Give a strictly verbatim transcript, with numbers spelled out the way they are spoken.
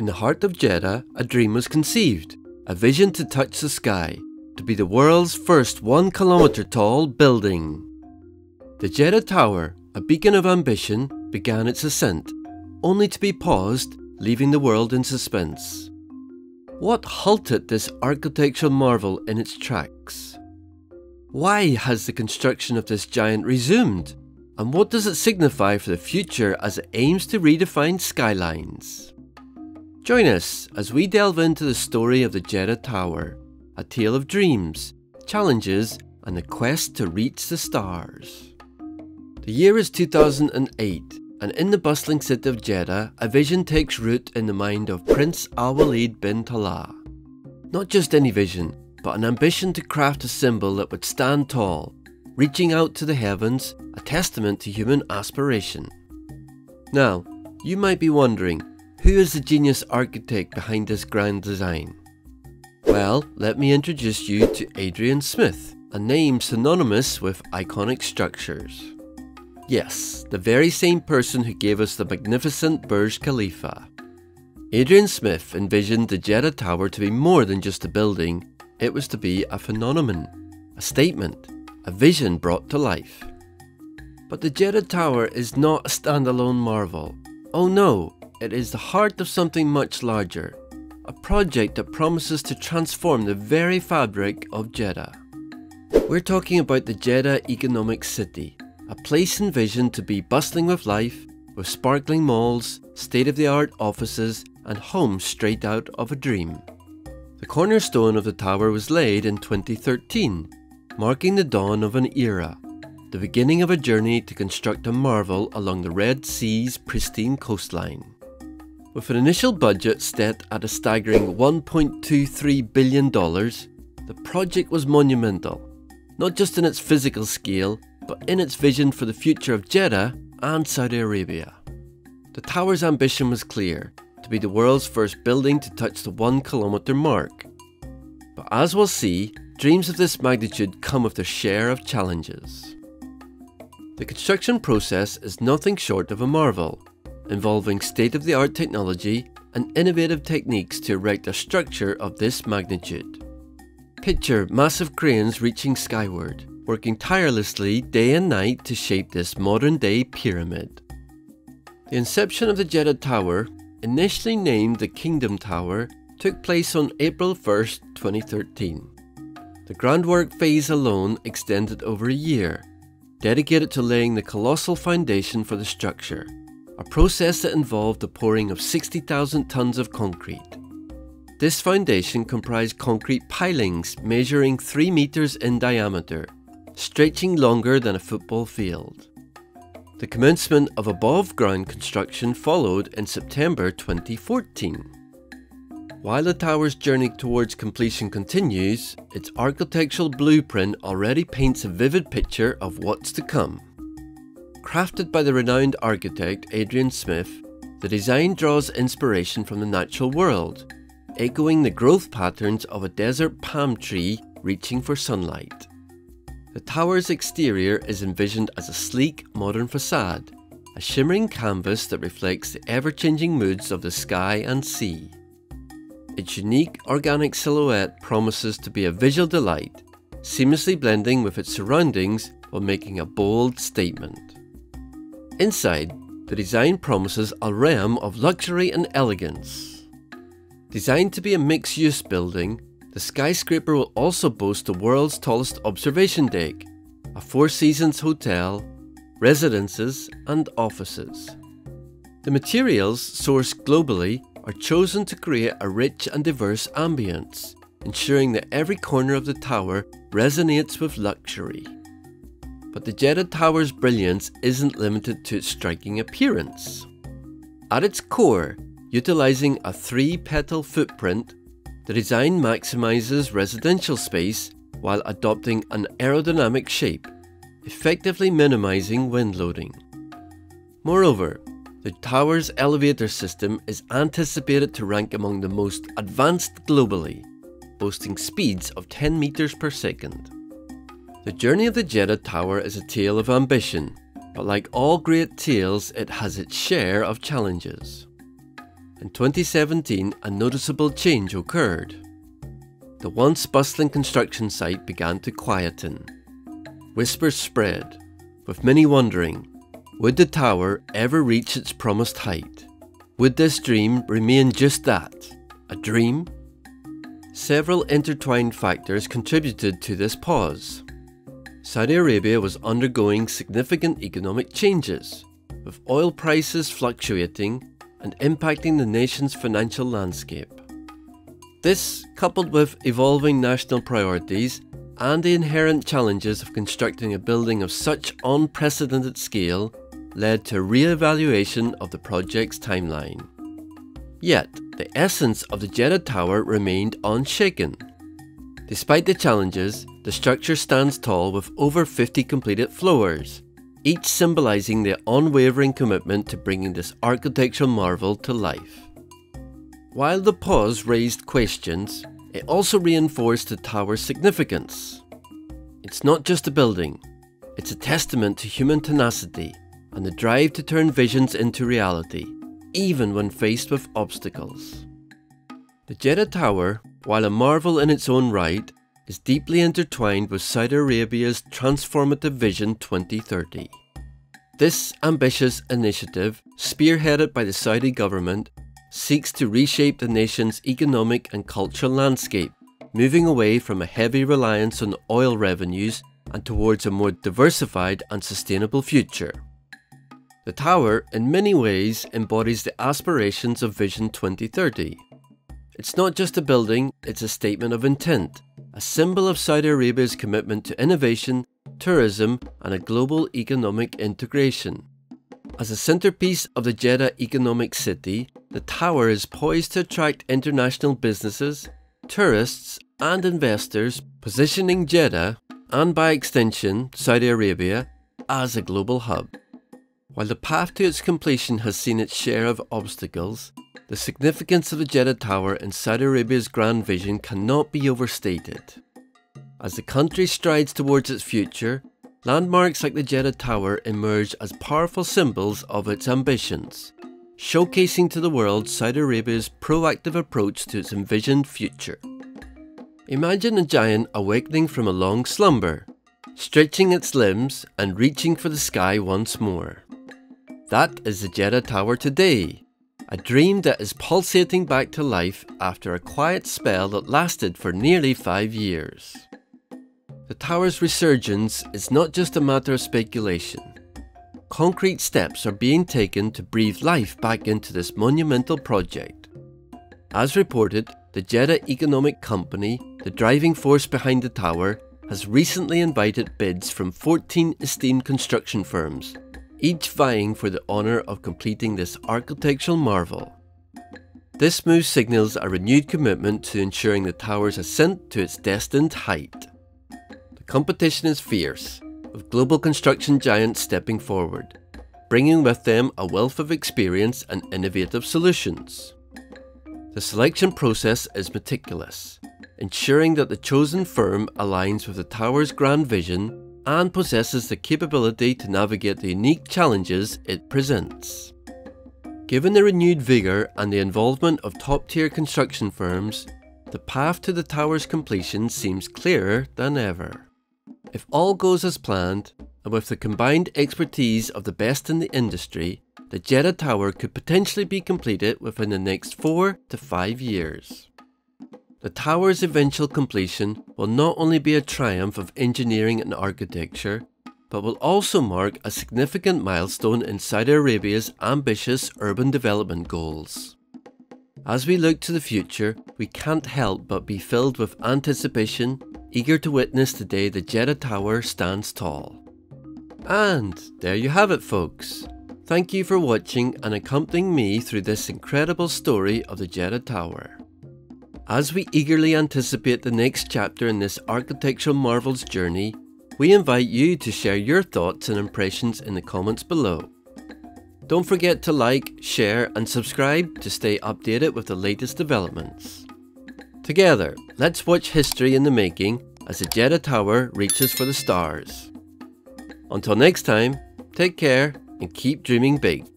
In the heart of Jeddah, a dream was conceived, a vision to touch the sky, to be the world's first one kilometre tall building. The Jeddah Tower, a beacon of ambition, began its ascent, only to be paused, leaving the world in suspense. What halted this architectural marvel in its tracks? Why has the construction of this giant resumed? And what does it signify for the future as it aims to redefine skylines? Join us as we delve into the story of the Jeddah Tower, a tale of dreams, challenges, and the quest to reach the stars. The year is two thousand eight, and in the bustling city of Jeddah, a vision takes root in the mind of Prince Al-Walid bin Talal. Not just any vision, but an ambition to craft a symbol that would stand tall, reaching out to the heavens, a testament to human aspiration. Now, you might be wondering, who is the genius architect behind this grand design? Well, let me introduce you to Adrian Smith, a name synonymous with iconic structures. Yes, the very same person who gave us the magnificent Burj Khalifa. Adrian Smith envisioned the Jeddah Tower to be more than just a building. It was to be a phenomenon, a statement, a vision brought to life. But the Jeddah Tower is not a standalone marvel. Oh no, it is the heart of something much larger, a project that promises to transform the very fabric of Jeddah. We're talking about the Jeddah Economic City, a place envisioned to be bustling with life, with sparkling malls, state-of-the-art offices, and homes straight out of a dream. The cornerstone of the tower was laid in twenty thirteen, marking the dawn of an era, the beginning of a journey to construct a marvel along the Red Sea's pristine coastline. With an initial budget set at a staggering one point two three billion dollars, the project was monumental, not just in its physical scale, but in its vision for the future of Jeddah and Saudi Arabia. The tower's ambition was clear, to be the world's first building to touch the one kilometre mark. But as we'll see, dreams of this magnitude come with their share of challenges. The construction process is nothing short of a marvel, involving state-of-the-art technology and innovative techniques to erect a structure of this magnitude. Picture massive cranes reaching skyward, working tirelessly day and night to shape this modern-day pyramid. The inception of the Jeddah Tower, initially named the Kingdom Tower, took place on April first, twenty thirteen. The groundwork phase alone extended over a year, dedicated to laying the colossal foundation for the structure, a process that involved the pouring of sixty thousand tons of concrete. This foundation comprised concrete pilings measuring three meters in diameter, stretching longer than a football field. The commencement of above-ground construction followed in September twenty fourteen. While the tower's journey towards completion continues, its architectural blueprint already paints a vivid picture of what's to come. Crafted by the renowned architect Adrian Smith, the design draws inspiration from the natural world, echoing the growth patterns of a desert palm tree reaching for sunlight. The tower's exterior is envisioned as a sleek, modern facade, a shimmering canvas that reflects the ever-changing moods of the sky and sea. Its unique, organic silhouette promises to be a visual delight, seamlessly blending with its surroundings while making a bold statement. Inside, the design promises a realm of luxury and elegance. Designed to be a mixed-use building, the skyscraper will also boast the world's tallest observation deck, a Four Seasons hotel, residences, and offices. The materials, sourced globally, are chosen to create a rich and diverse ambience, ensuring that every corner of the tower resonates with luxury. But the Jeddah Tower's brilliance isn't limited to its striking appearance. At its core, utilizing a three-petal footprint, the design maximizes residential space while adopting an aerodynamic shape, effectively minimizing wind loading. Moreover, the tower's elevator system is anticipated to rank among the most advanced globally, boasting speeds of ten meters per second. The journey of the Jeddah Tower is a tale of ambition, but like all great tales, it has its share of challenges. In twenty seventeen, a noticeable change occurred. The once bustling construction site began to quieten. Whispers spread, with many wondering, would the tower ever reach its promised height? Would this dream remain just that, a dream? Several intertwined factors contributed to this pause. Saudi Arabia was undergoing significant economic changes, with oil prices fluctuating and impacting the nation's financial landscape. This, coupled with evolving national priorities and the inherent challenges of constructing a building of such unprecedented scale, led to a re-evaluation of the project's timeline. Yet, the essence of the Jeddah Tower remained unshaken. Despite the challenges, the structure stands tall with over fifty completed floors, each symbolising their unwavering commitment to bringing this architectural marvel to life. While the pause raised questions, it also reinforced the tower's significance. It's not just a building, it's a testament to human tenacity and the drive to turn visions into reality, even when faced with obstacles. The Jeddah Tower, while a marvel in its own right, is deeply intertwined with Saudi Arabia's transformative Vision twenty thirty. This ambitious initiative, spearheaded by the Saudi government, seeks to reshape the nation's economic and cultural landscape, moving away from a heavy reliance on oil revenues and towards a more diversified and sustainable future. The tower, in many ways, embodies the aspirations of Vision twenty thirty. It's not just a building, it's a statement of intent, a symbol of Saudi Arabia's commitment to innovation, tourism, and a global economic integration. As a centerpiece of the Jeddah economic city, the tower is poised to attract international businesses, tourists, and investors, positioning Jeddah, and by extension Saudi Arabia, as a global hub. While the path to its completion has seen its share of obstacles, the significance of the Jeddah Tower in Saudi Arabia's grand vision cannot be overstated. As the country strides towards its future, landmarks like the Jeddah Tower emerge as powerful symbols of its ambitions, showcasing to the world Saudi Arabia's proactive approach to its envisioned future. Imagine a giant awakening from a long slumber, stretching its limbs and reaching for the sky once more. That is the Jeddah Tower today, a dream that is pulsating back to life after a quiet spell that lasted for nearly five years. The tower's resurgence is not just a matter of speculation. Concrete steps are being taken to breathe life back into this monumental project. As reported, the Jeddah Economic Company, the driving force behind the tower, has recently invited bids from fourteen esteemed construction firms, each vying for the honour of completing this architectural marvel. This move signals a renewed commitment to ensuring the tower's ascent to its destined height. The competition is fierce, with global construction giants stepping forward, bringing with them a wealth of experience and innovative solutions. The selection process is meticulous, ensuring that the chosen firm aligns with the tower's grand vision and possesses the capability to navigate the unique challenges it presents. Given the renewed vigour and the involvement of top-tier construction firms, the path to the tower's completion seems clearer than ever. If all goes as planned, and with the combined expertise of the best in the industry, the Jeddah Tower could potentially be completed within the next four to five years. The tower's eventual completion will not only be a triumph of engineering and architecture, but will also mark a significant milestone in Saudi Arabia's ambitious urban development goals. As we look to the future, we can't help but be filled with anticipation, eager to witness the day the Jeddah Tower stands tall. And there you have it, folks. Thank you for watching and accompanying me through this incredible story of the Jeddah Tower. As we eagerly anticipate the next chapter in this architectural marvel's journey, we invite you to share your thoughts and impressions in the comments below. Don't forget to like, share and subscribe to stay updated with the latest developments. Together, let's watch history in the making as the Jeddah Tower reaches for the stars. Until next time, take care and keep dreaming big.